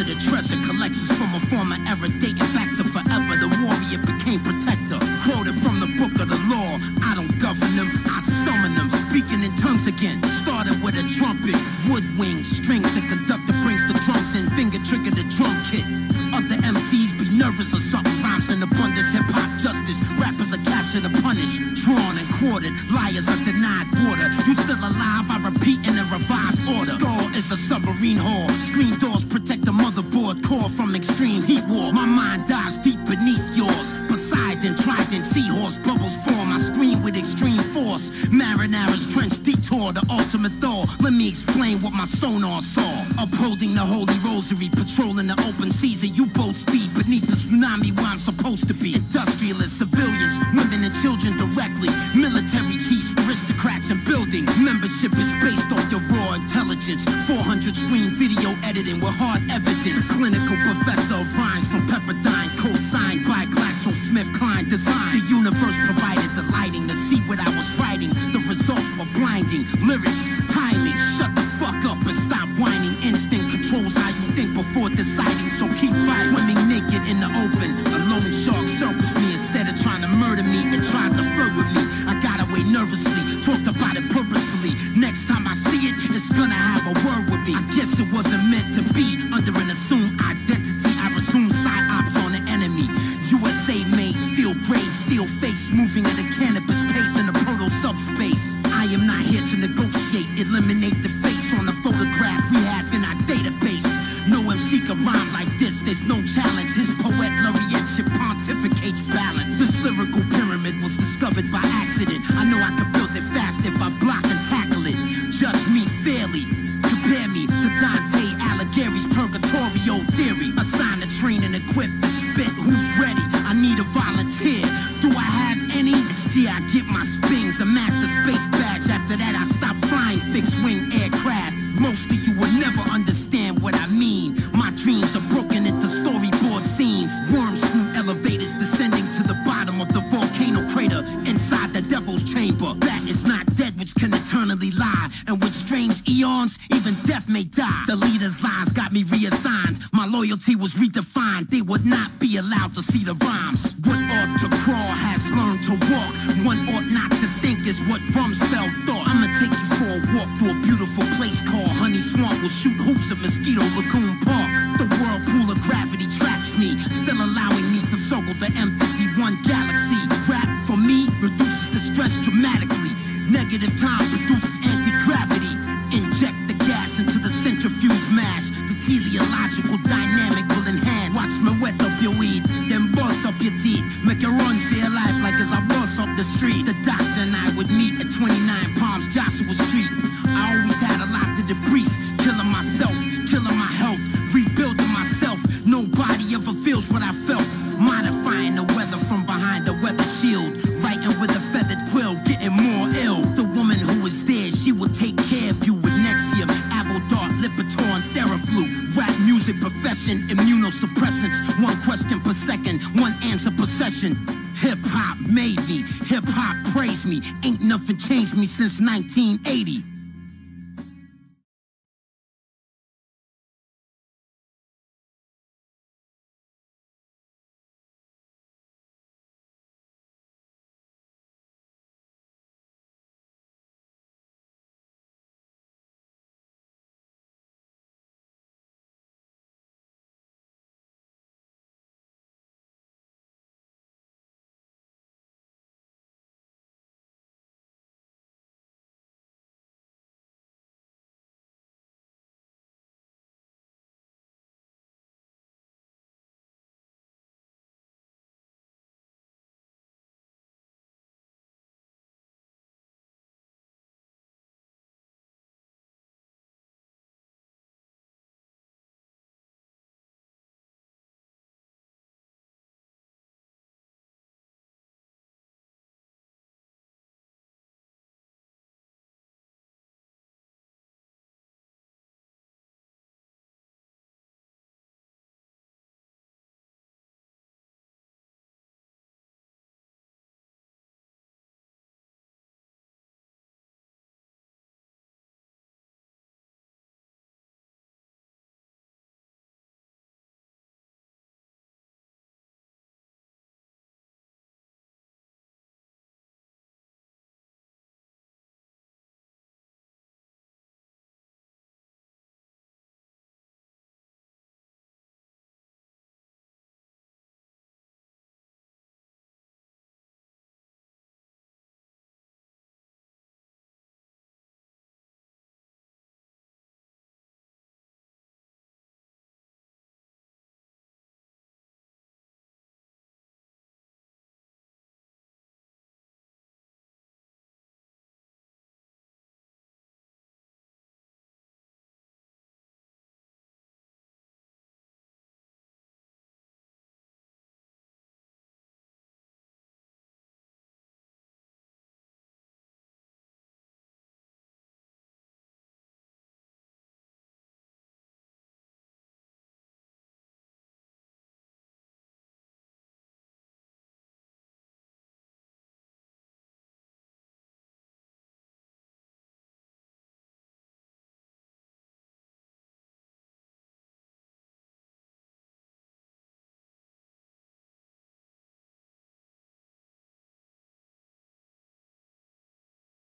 the treasure collections from a former era dating back to forever. The warrior became protector. Quoted from the book of the law. I don't govern them, I summon them. Speaking in tongues again. Started with a trumpet, woodwind, strings. The conductor brings the drums in, finger trigger the drum kit. Other MCs be nervous or something. Rhymes in abundance, hip-hop justice. Rappers are captured and punished, drawn and quartered. Liars are denied water. You still alive, I repeat in a revised order. Skull is a submarine hull. Screen doors protect the motherboard core from extreme heat war. My mind dives deep beneath yours. Poseidon, Trident, seahorse, bubbles form. I scream with extreme force. Marinara's trench detour, the ultimate Thor. Let me explain what my sonar saw. Upholding the holy rosary, patrolling the open seas at U-boat speed beneath the tsunami where I'm supposed to be. Industrialists, civilians, women and children directly. Military chiefs, aristocrats and buildings. Membership is based off your raw intelligence. 400 screen video editing with hard evidence. The clinical professor of rhymes from Pepperdine, co-signed by GlaxoSmithKline Design. The universe provided the lighting to see what I was writing. The results were blinding. Lyrics, timing, shut the fuck up and stop whining. Instinct controls how you think before deciding, so keep fighting. Swimming naked in the open, a lone shark circles me. Instead of trying to murder me, it tried to flirt with me. I got away nervously, talked about it purposefully. Next time I see it, it's gonna have a word with me. I guess it wasn't meant to be. Under an assumed identity, I resume side ops on the enemy. USA made, feel great, steel face, moving at a cannabis pace in the proto-subspace. I am not here to negotiate, eliminate the face on the photograph we have in our database. No MC can rhyme like this, there's no challenge. His poet laureate should pontificates balance. This lyrical pyramid was discovered by accident. I know I could build it fast if I block and tackle it. Judge me fairly, compare me to Dante Alighieri's Purgatorio theory. Assign a train and equip the spit. Who's ready? I need a volunteer. Do I have any? I get my spins, a master space badge. After that I stop flying fixed wing aircraft. Most of you will never understand what I mean. My dreams are broken into storyboard scenes. Worm screw elevators descending to the bottom of the volcano crater inside the devil's chamber. That is not dead which can eternally lie, and with strange eons even death may die. The leader's lies got me reassigned. My loyalty was redefined. They would not be allowed to see the rhymes. What ought to crawl has learned to walk. One ought not to think is what Rumsfeld thought. I'ma take you for a walk through a beautiful place called Honey Swamp. We'll shoot hoops at Mosquito Lagoon Park. The whirlpool of gravity traps me, still allowing me to circle the M51 galaxy. Rap for me reduces the stress dramatically. Negative time produces anti-gravity. Inject the gas into the centrifuge mass. The teleological dynamic will enhance. Watch me wet up your weed, then bust up your teeth. Make you run for your life like as I bust up the street. The doctor and I would meet at 29 Palms, Joshua Street. I always had a lot to debrief. Killing myself, killing my health, rebuilding myself. Nobody ever feels what I felt. Modifying the weather from behind the weather shield. Writing with a feathered quill, getting more ill. The woman who is there, she will take care of you with Nexium, Avodart, Lipitor, and Theraflu. Rap music profession, immunosuppressants. One question per second, one answer per session. Hip-hop made me, hip-hop praised me. Ain't nothing changed me since 1980.